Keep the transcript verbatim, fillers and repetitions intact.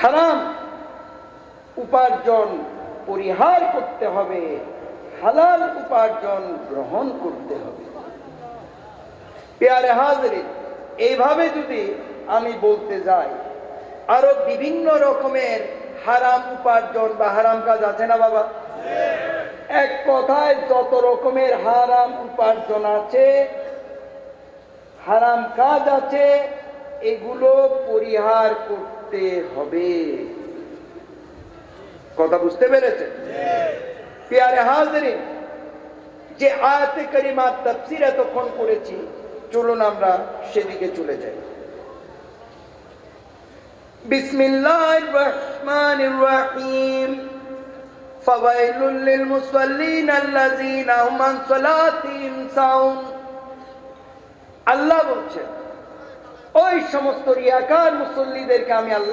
হারাম উপার্জন পরিহার করতে হবে, হালাল উপার্জন গ্রহণ করতে হবে। পেয়ারে হাজরিন, এইভাবে যদি আমি বলতে যাই, আরো বিভিন্ন রকমের হারাম উপার্জন বা হারাম কাজ আছে না বাবা? এক কথায় যত রকমের হারাম উপার্জন আছে, হারাম কাজ আছে, এগুলো পরিহার করতে হবে। কথা বুঝতে পেরেছেন? পেয়ারে হাজরিন, যে আয়াতে কারিমার তাফসীর এতক্ষণ করেছি, চলুন আমরা সেদিকে চলে যাই। বিসমিল্লাহির রহমানির রহিম। ফাওয়াইলুল লিল মুসাল্লিন আল্লাযীনা হুম আন সালাতিহিম সাহুন। আল্লাহ বলছেন, ওই সমস্ত রিয়াকার মুসল্লিদেরকে আমি আল্লাহ